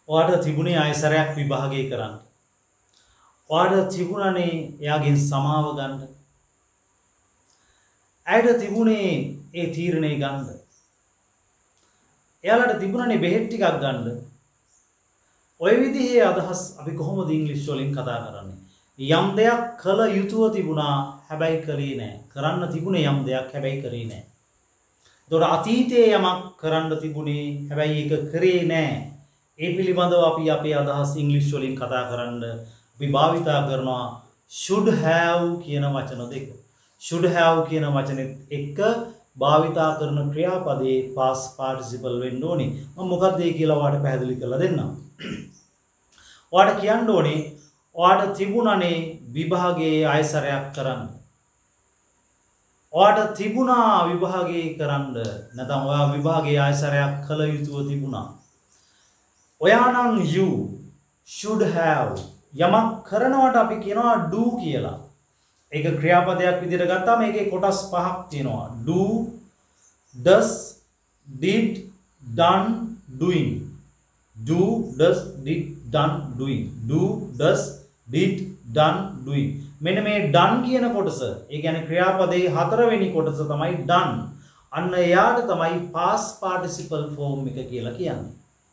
ඔයාට තිබුණේ ආයසරයක් විභාගය කරන්න. ඔයාට තිබුණනේ එයාගෙන් සමාව ගන්න. ඇයට තිබුණේ ඒ තීරණය ගන්න. එයාලට තිබුණනේ බෙහෙත් ටිකක් ගන්න. ඔය විදිහේ අදහස් අපි කොහොමද ඉංග්‍රීසි වලින් කතා කරන්නේ? යම් දෙයක් කළ යුතුව තිබුණා හැබැයි කරේ නැහැ. කරන්න තිබුණේ යම් දෙයක් හැබැයි කරේ නැහැ. ඒතකොට අතීතයේ යමක් කරන්න තිබුණේ හැබැයි ඒක කරේ නැහැ. ඒ පිළිබඳව අපි අපේ අදහස් ඉංග්‍රීසි වලින් කතා කරන්න අපි භාවිතා කරනවා should have කියන වචන දෙක. should have කියන වචනේත් එක්ක භාවිතා කරන ක්‍රියාපදේ past participle වෙන්න ඕනේ. මම මොකක්ද ඒ කියලා ඔයාලට පැහැදිලි කරලා දෙන්නම්. ඔයාලට කියන්න ඕනේ ඔයාට තිබුණනේ විභාගයේ ආයසරයක් කරන්න. ඔයාට තිබුණා විභාගයේ කරන්න. නැත්නම් ඔයා විභාගයේ ආයසරයක් කළ යුතුව තිබුණා. ඔයා නම් you should have යමක් කරනවට අපි කියනවා do කියලා. ඒක ක්‍රියාපදයක් විදිහට ගත්තාම මේකේ කොටස් පහක් තියෙනවා. do, does, did, done, doing. do, does, did, done, doing. do, does, did, done, doing. මෙන්න මේ done කියන කොටස, ඒ කියන්නේ ක්‍රියාපදයේ හතරවෙනි කොටස තමයි done. අන්න එයාට තමයි past participle form එක කියලා කියන්නේ.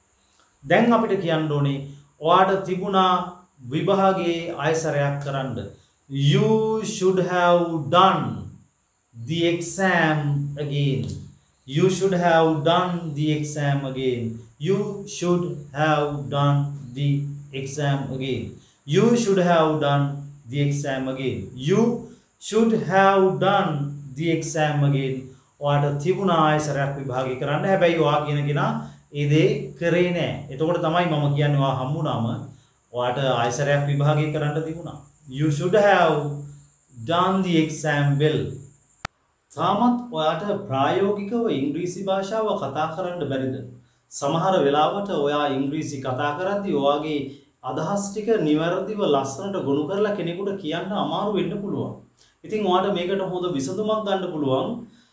දැන් අපිට කියන්න ඕනේ ඔයාට තිබුණා විභාගයේ ආයසරයක් කරන්න. You should have done the exam again. You should have done the exam again. You should have done the exam again. You should have done the exam again. You should have done the exam again. ඔයාට තිබුණා ආයසරයක් විභාගය කරන්න. හැබැයි ඔයා කියන කෙනා ඒ දේ කරේ නැහැ. එතකොට තමයි මම කියන්නේ ඔයා හම්බුනාම ඔයාට ආයසරයක් විභාගය කරන්න තිබුණා. You should have done the exam well. තාමත් ඔයාට ප්‍රායෝගිකව ඉංග්‍රීසි භාෂාව කතා කරන්න බැරිද? සමහර වෙලාවට ඔයා ඉංග්‍රීසි කතා කරද්දී ඔයාගේ අදහස් ටික නිවැරදිව ලස්සනට ගොනු කරලා කෙනෙකුට කියන්න අමාරු වෙන්න පුළුවන්. ඉතින් ඔයාට මේකට හොඳ විසඳුමක් ගන්න පුළුවන්.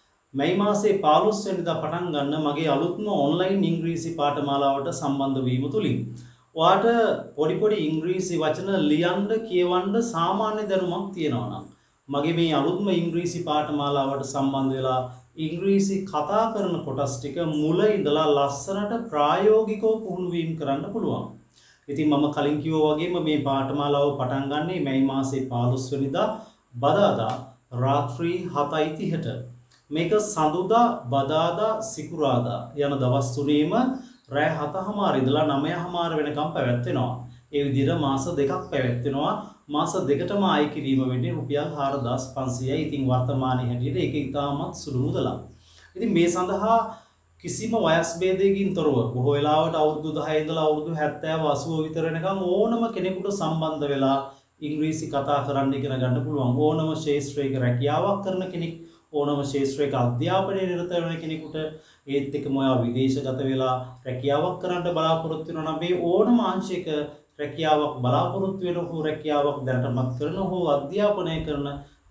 මේ මාසේ 15 වෙනිදා පටන් ගන්න මගේ අලුත්ම ඔන්ලයින් ඉංග්‍රීසි පාඨමාලාවට සම්බන්ධ වීම තුලින් ඔයාට පොඩි ඉංග්‍රීසි වචන ලියන්න කියවන්න සාමාන්‍ය දැනුමක් තියෙනවා නම් මගේ මේ අලුත්ම ඉංග්‍රීසි පාඨමාලාවට සම්බන්ධ වෙලා ඉංග්‍රීසි කතා කරන කොටස් ටික මුල ඉඳලා ලස්සනට ප්‍රායෝගිකව පුහුණු වීම කරන්න පුළුවන්. ඉතින් මම කලින් කිව්වා වගේම මේ පාඨමාලාව පටන් ගන්නේ මේ මාසේ 15 වෙනිදා බදාදා රාත්‍රී 7:30ට. මේක සඳුදා බදාදා සිකුරාදා යන දවස් තුනේම රෑ 7:00 ඉඳලා 9:00 වෙනකම් පැවැත්වෙනවා. ඒ විදිහට මාස දෙකක් පැවැත්වෙනවා. මාස දෙකටම ආය කිරීම වෙන්නේ රුපියල් 4500යි. ඉතින් වර්තමානයේ හැටියට ඒක ඉතාමත් සුළු මුදලක්. ඉතින් මේ සඳහා කිසිම වයස් භේදයකින් තොරව බොහෝ වෙලාවට අවුරුදු 10 ඉඳලා අවුරුදු 70 80 විතර වෙනකම් ඕනම කෙනෙකුට සම්බන්ධ වෙලා ඉංග්‍රීසි කතා කරන්න ඉගෙන ගන්න පුළුවන්. ඕනම ශාස්ත්‍රයක රැකියාවක් කරන කෙනෙක්, ඕනම ශාස්ත්‍රයක අධ්‍යාපනයේ නිරත වෙන කෙනෙකුට, ඒත් එක්කම ඔයා විදේශගත වෙලා රැකියාවක් කරන්න බලාපොරොත්තු වෙනවා නම් මේ ඕනම අංශයක රැකියාවක් බලාපොරොත්තු වෙන හෝ රැකියාවක් දැනටමත් කරන හෝ අධ්‍යාපනය කරන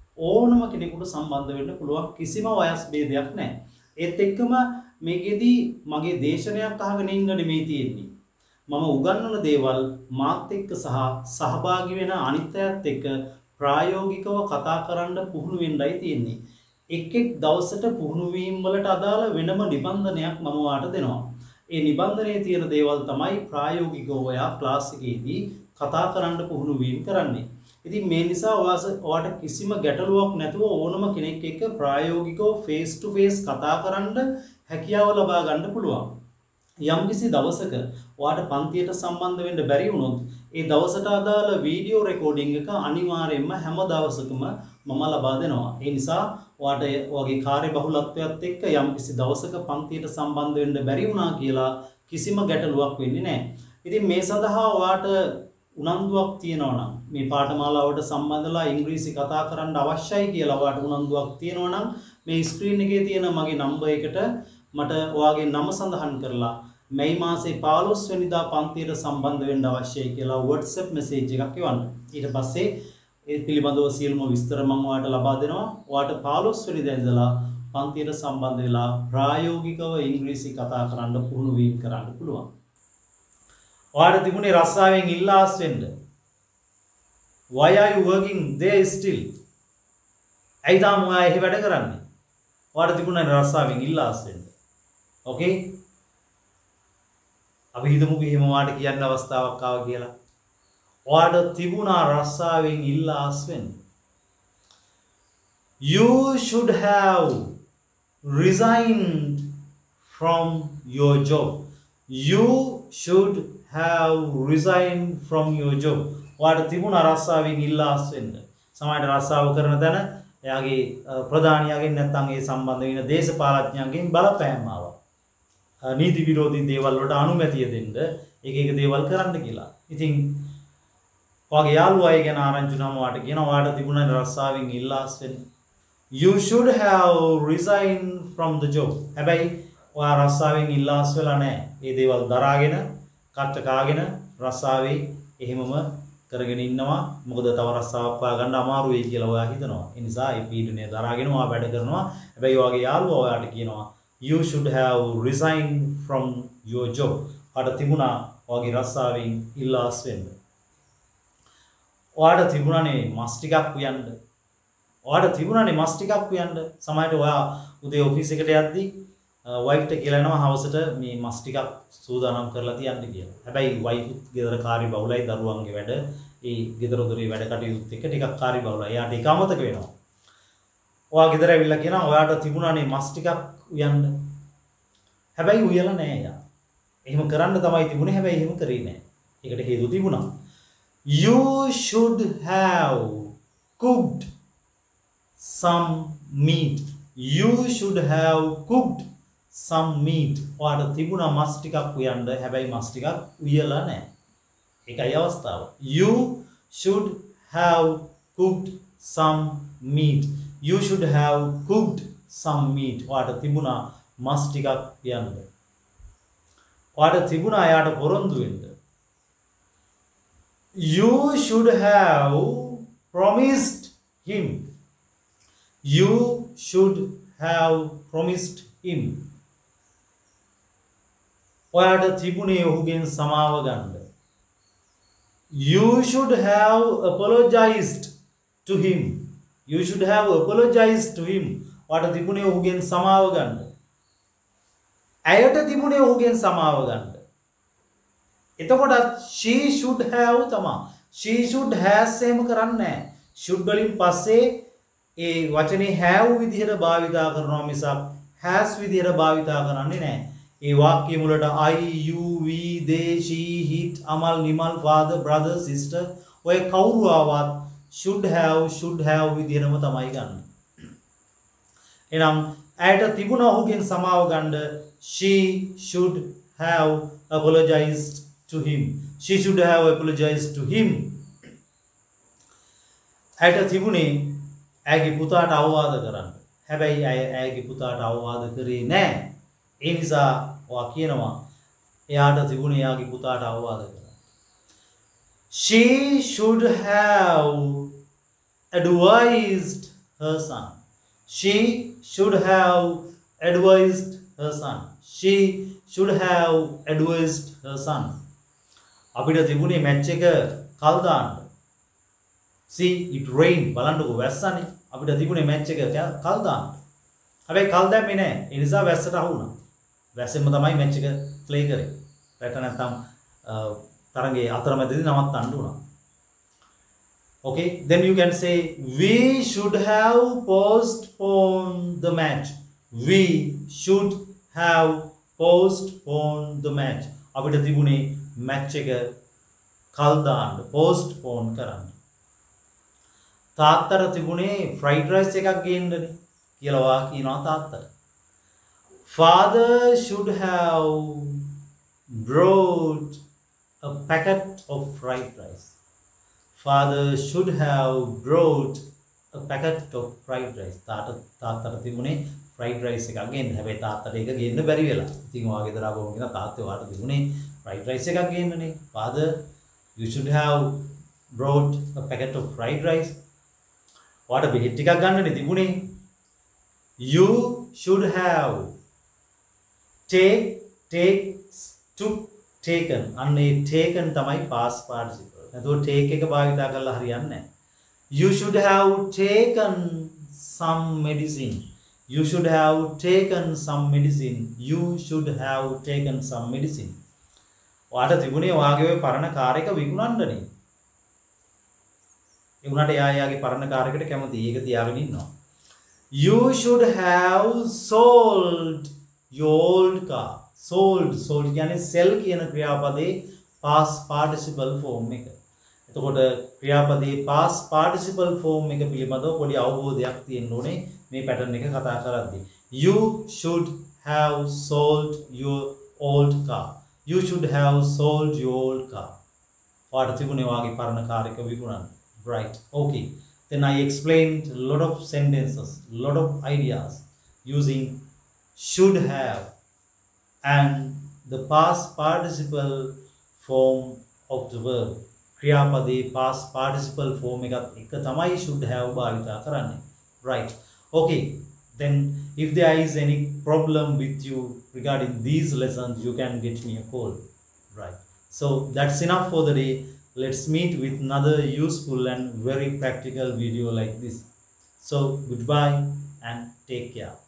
ඕනම කෙනෙකුට සම්බන්ධ වෙන්න පුළුවන්. කිසිම වයස් භේදයක් නැහැ. ඒත් එක්කම මේකෙදී මගේ දේශනයක් අහගෙන ඉන්න නෙමෙයි තියෙන්නේ. මම උගන්වන දේවල් මාත් එක්ක සහ සහභාගී වෙන අනිත් අයත් එක්ක ප්‍රායෝගිකව කතා කරන්න පුහුණු වෙන්නයි තියෙන්නේ. එක් දවසට පුහුණු වීම වලට අදාළ වෙනම නිබන්ධනයක් මම ඔයාලට දෙනවා. ඒ නිබන්ධනයේ තියෙන දේවල් තමයි ප්‍රායෝගිකව ඔයා ක්ලාස් එකේදී කතා කරන්න පුහුණු වීම කරන්නේ. ඉතින් මේ නිසා ඔයාට කිසිම ගැටලුවක් නැතුව ඕනම කෙනෙක් එක්ක ප්‍රායෝගිකව ෆේස් ටු ෆේස් කතා කරන්න හැකියාව ලබා ගන්න පුළුවන්. යම්කිසි දවසක ඔයාට පන්තියට සම්බන්ධ වෙන්න බැරි වුණොත් ඒ දවසට අදාළ වීඩියෝ රෙකෝඩින් එක අනිවාර්යයෙන්ම හැම දවසකම මම ලබා දෙනවා. ඒ නිසා ඔයාට ඔයගේ කාර්යබහුලත්වයත් එක්ක යම්කිසි දවසක පන්තියට සම්බන්ධ වෙන්න බැරි වුණා කියලා කිසිම ගැටලුවක් වෙන්නේ නැහැ. ඉතින් මේ සඳහා ඔයාට උනන්දුවක් තියෙනවා නම් මේ පාඨමාලාවට සම්බන්ධලා ඉංග්‍රීසි කතා කරන්න අවශ්‍යයි කියලා ඔයාට උනන්දුවක් තියෙනවා නම් මේ ස්ක්‍රීන් එකේ තියෙන මගේ නම්බර් එකට මට ඔයාගේ නම සඳහන් කරලා මේ මාසේ 15 වෙනිදා පන්තියට සම්බන්ධ වෙන්න අවශ්‍යයි කියලා WhatsApp message එකක් එවන්න. ඊට පස්සේ ඒ පිළිබඳව සියලුම විස්තර මම ඔයාලට ලබා දෙනවා. ඔයාට 15 වෙනිදා ඉඳලා පන්තියට සම්බන්ධ වෙලා ප්‍රායෝගිකව ඉංග්‍රීසි කතා කරන්න පුහුණු වීම කරන්න පුළුවන්. ඔයාට තිබුණේ රස්සාවෙන් ඉල්ලාස් වෙන්න. Why are you working there still? ඇයි තාම ඔයා එහෙ වැඩ කරන්නේ? ඔයාට තිබුණේ රස්සාවෙන් ඉල්ලාස් වෙන්න. Okay? අපි හිතමුකෝ එහෙම ඔයාට කියන්න අවස්ථාවක් ආවා කියලා. ඔයාට තිබුණා රස්සාවෙන් ඉල්ලාස් වෙන්න. You should have resigned from your job. You should have resigned from your job. ඔයාට තිබුණා රස්සාවෙන් ඉල්ලාස් වෙන්න. සමහරට රස්සාව කරන තැන එයාගේ ප්‍රධානියාගෙන් නැත්නම් ඒ සම්බන්ධ වෙන දේශපාලඥයන්ගෙන් බලපෑම් ආවා. නීති විරෝධී දේවල් වලට අනුමැතිය දෙන්න එක දේවල් කරන්න කියලා. ඉතින් ඔයාගේ යාළුවා ඒ ගැන ආරංචි වුණාම ඔයාට කියනවා ඔයාට තිබුණා රස්සාවෙන් ඉල්ලාස් වෙන්න. You should have resigned from the job. හැබැයි ඔයා රස්සාවෙන් ඉල්ලාස් වෙලා නැහැ. මේ දේවල් දරාගෙන කට්ට කාගෙන රස්සාවේ එහෙමම කරගෙන ඉන්නවා. මොකද තව රස්සාවක් හොයාගන්න අමාරු වෙයි කියලා ඔයා හිතනවා. ඒ නිසා ඒ පීඩනය දරාගෙන ඔයා වැඩ කරනවා. හැබැයි ඔයාගේ යාළුවා ඔයාට කියනවා you should have resigned from your job. ඔයාට තිබුණා ඔයාගේ රස්සාවෙන් ඉල්ලාස් වෙන්න. ඔයාට තිබුණානේ මස් ටිකක් උයන්න. ඔයාට තිබුණානේ මස් ටිකක් උයන්න. සමහරවිට ඔයා උදේ ඔෆිස් එකට යද්දී වයිෆ්ට කියලා යනවා හවසට මේ මස් ටිකක් සූදානම් කරලා තියන්න කියලා. හැබැයි වයිෆ්ත් ගෙදර කාර්ය බහුලයි දරුවන්ගේ වැඩ ඒ ගෙදර දොරේ වැඩ කටයුතුත් එක්ක ටිකක් කාර්ය බහුලයි. එයාට ඒක අමතක වෙනවා. ඔයා ගෙදර ඇවිල්ලා කියනවා ඔයාට තිබුණානේ මස් ටිකක් උයන්න. හැබැයි උයලා නෑ යා. එහෙම කරන්න තමයි තිබුණේ. හැබැයි එහෙම කරේ නෑ. ඒකට හේතු තිබුණා. You should have cooked some meat. You should have cooked some meat. ඔයාට තිබුණා මස් ටිකක් උයන්න. හැබැයි මස් ටිකක් උයලා නෑ. ඒකයි අවස්ථාව. You should have cooked some meat. You should have cooked some meat. ඔයාට තිබුණා මස් ටිකක් උයන්න. ඔයාට තිබුණා එයාට පොරොන්දු වෙන්න. You should have promised him. You should have promised him. ඔයාට තිබුණේ ඔහුගෙන් සමාව ගන්න. You should have apologized to him. You should have apologized to him. ඔයාට තිබුණේ ඔහුගෙන් සමාව ගන්න. ඇයට තිබුණේ ඔහුගෙන් සමාව ගන්න. එතකොට she should have තමයි. she should has එහෙම කරන්නේ නැහැ. should වලින් පස්සේ ඒ වචනේ have විදිහට භාවිතා කරනවා මිසක් has විදිහට භාවිතා කරන්නේ නැහැ. ඒ වාක්‍ය මුලට I, you, we, they, she, it, amal, nimal, father, brother, sister ඔය කවුරු ආවත් should have විදිහටම තමයි ගන්න. එනම් ඇයට තිබුණා ඔහුගෙන් සමාව ගන්න. she should have apologized to him. She should have apologized to him. ඇයට තිබුණේ ඇගේ පුතාට අවවාද කරන්න. හැබැයි ඇගේ පුතාට අවවාද කරේ නැහැ. ඒ නිසා ඔයා කියනවා එයාට තිබුණේ එයාගේ පුතාට අවවාද කරන්න. She should have advised her son. She should have advised her son. She should have advised her son. අපිට තිබුණේ මැච් එක කල් දාන්න. See it rain බලන්නකෝ වැස්සනේ. අපිට තිබුණේ මැච් එක කල් දාන්න. හැබැයි කල් දැම්මේ නැහැ. ඒ නිසා වැස්සට අහු වුණා. වැස්සෙන්ම තමයි මැච් එක ප්ලේ කරේ. රැට නැත්තම් තරඟයේ අතරමැදදී නවත්තන්න උනා. Okay, then you can say we should have postponed the match. We should have postponed the match. අපිට තිබුණේ මැච් එක කල් දාන්න postpone කරන්න. තාත්තට තිබුණේ fried rice එකක් ගේන්නනේ කියලා වා කියනවා තාත්තට. Father should have brought a packet of fried rice. Father should have brought a packet of fried rice. තාත්තට තිබුණේ fried rice එකක් ගේන්න. හැබැයි තාත්තට ඒක ගේන්න බැරි වෙලා. ඉතින් ඔයා ගෙදර ආවම කියන තාත්තේ ඔයාට තිබුණේ fried rice එකක් ගේන්නනේ. Father, you should have brought a packet of fried rice. ඔයාට බෙහෙත් ටිකක් ගන්නනේ තිබුණේ. You should have took taken අන්නේ taken තමයි past participle. එතකොට take එක භාවිතා කරලා හරියන්නේ නැහැ. You should have taken some medicine. You should have taken some medicine. You should have taken some medicine. ඔයාට තිබුණේ ඔයාගේ ওই පරණ කාර් එක විකුණන්නනේ. ඒ උනාට එයාගේ පරණ කාර් එකට කැමතියි. ඒක තියාගෙන ඉන්නවා. You should have sold your old car. Sold කියන්නේ sell කියන ක්‍රියාපදේ past participle form එක. එතකොට ක්‍රියාපදේ past participle form එක පිළිබඳව පොඩි අවබෝධයක් තියෙන්න ඕනේ මේ pattern එක කතා කරද්දී. You should have sold your old car. You should have sold your old car. ඔයාට තිබුණේ ඔයාගේ පරණ කාර් එක විකුණන්න. Right. Okay. Then I explained a lot of sentences, a lot of ideas using should have and the past participle form of the verb. ක්‍රියාපදේ past participle form එක තමයි should have භාවිතා කරන්නේ. Right. Okay. Then if there is any problem with you regarding these lessons, you can get me a call. Right. So that's enough for the day. Let's meet with another useful and very practical video like this. So goodbye and take care.